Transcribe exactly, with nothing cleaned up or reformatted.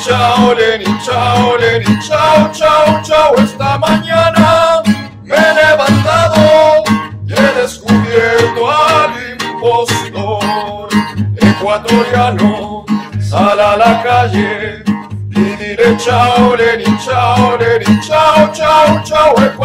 chao, Lenin, chao, Lenin, chao, chao, chao. Esta mañana me he levantado y he descubierto al impostor ecuatoriano. Sal a la calle y dile chao, Lenin, chao, Lenin, chao, chao, chao.